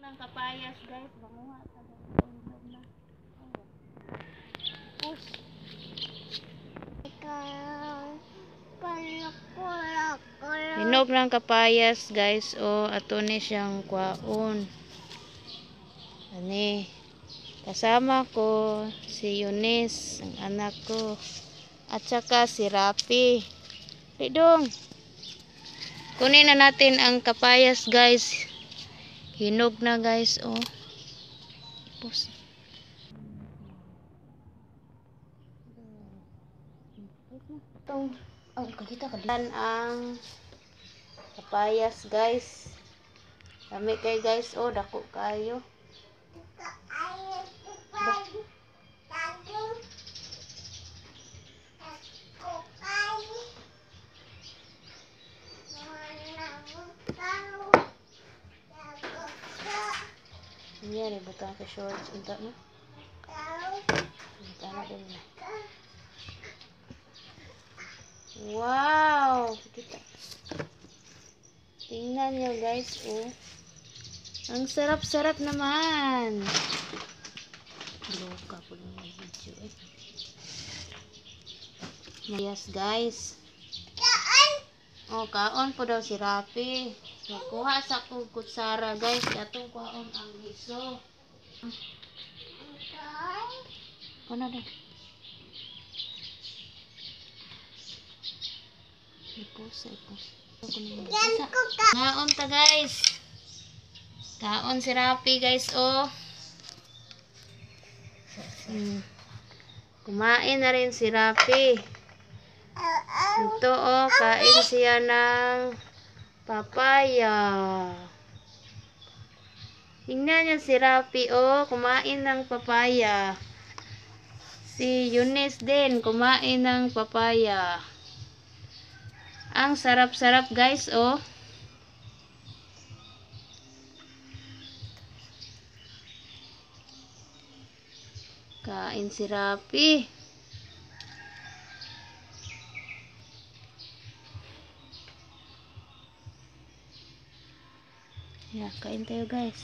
ng kapayas guys. Banguha ta guys. Hinog na. Push. Hinog ng kapayas guys. O ato ni siyang kwaon. Ani. Kasama ko si Eunice, ang anak ko. At saka si Rapi. Lidong. Kunin na natin ang kapayas guys. Hinog na guys. Oh. Ipos. Itong kakita kadilan ang kapayas guys. Dami kay guys. Oh, dako kayo. Iya, butang ke shorts untuk no. Wow, kita. Tingnan nyo guys, oh. Ang sarap-sarap naman. Loka po ng video eh. Yes guys. Oh, kaon po daw si Rapi. Nakuha sa kong kutsara guys. Katong kaon ang iso. Ano na? Ipos. Kaon ta guys. Kaon si Rapi guys, oh. Kumain na rin si Rapi. Ito oh, kain siya ng papaya. Tingnan niyo si Rapi oh, kumain ng papaya. Si Eunice din, kumain ng papaya. Ang sarap-sarap guys oh. Kain si Rapi. Ya, kain tayo guys.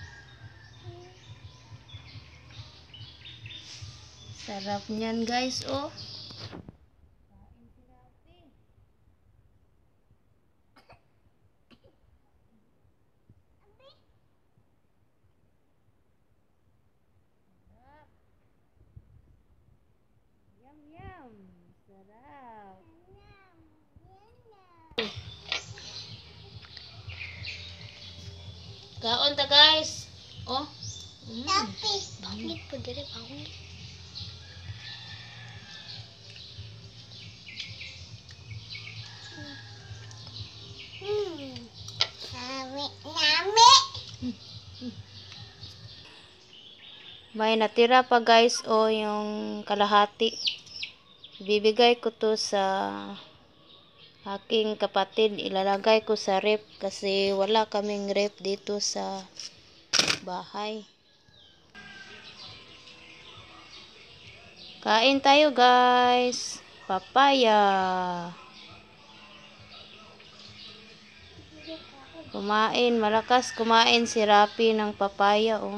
Sarap niyan guys, oh. Kain si Rapi. Sarap. Yum yum. Sarap. Kaon ta guys. Oh. Tapi pamit po dire bangun. May natira pa guys oh, yung kalahati. Bibigay ko to sa aking kapatid. Ilalagay ko sa ref kasi wala kaming ref dito sa bahay. Kain tayo guys. Papaya. Kumain, malakas kumain si Rapi ng papaya oh.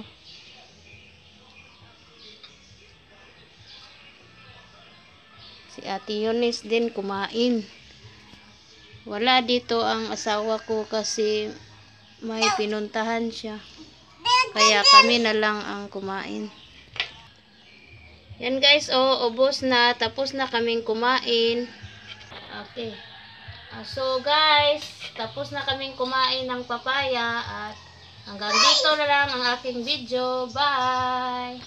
Si Ate Eunice din kumain. Wala dito ang asawa ko kasi may pinuntahan siya. Kaya kami na lang ang kumain. Yan guys, oh, ubos na. Tapos na kaming kumain. Okay. So guys, tapos na kaming kumain ng papaya. At hanggang dito na lang ang aking video. Bye!